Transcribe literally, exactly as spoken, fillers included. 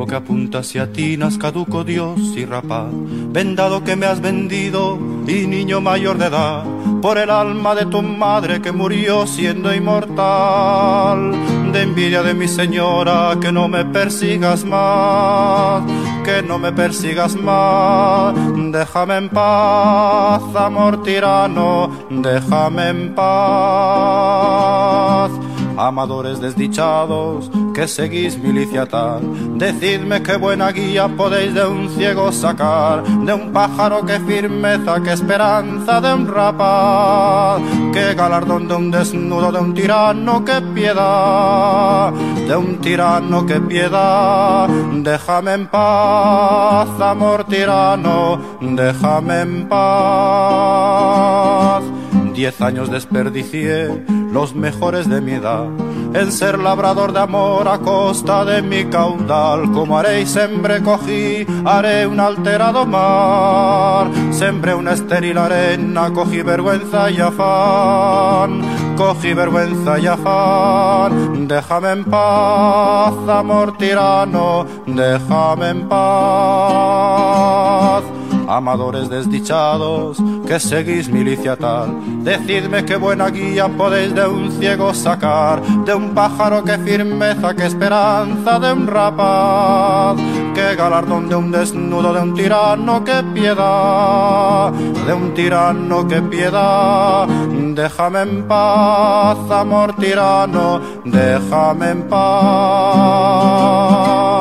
ciego que apunta hacia ti, caduco Dios y rapaz, vendado que me has vendido y niño mayor de edad, por el alma de tu madre que murió siendo inmortal. De envidia de mi señora, que no me persigas más, que no me persigas más. Déjame en paz, amor tirano, déjame en paz. Amadores desdichados, que seguís milicia tal, decidme qué buena guía podéis de un ciego sacar, de un pájaro qué firmeza, qué esperanza de un rapaz, qué galardón de un desnudo, de un tirano, qué piedad, de un tirano, qué piedad. Déjame en paz, amor tirano, déjame en paz. Diez años desperdicié, los mejores de mi edad, en ser labrador de amor a costa de mi caudal. Como haré y sembré cogí, haré un alterado mar, sembré una estéril arena, cogí vergüenza y afán, cogí vergüenza y afán. Déjame en paz, amor tirano, déjame en paz. Amadores desdichados, que seguís milicia tal, decidme qué buena guía podéis de un ciego sacar, de un pájaro qué firmeza, qué esperanza de un rapaz, qué galardón de un desnudo, de un tirano, qué piedad, de un tirano, qué piedad. Déjame en paz, amor tirano, déjame en paz.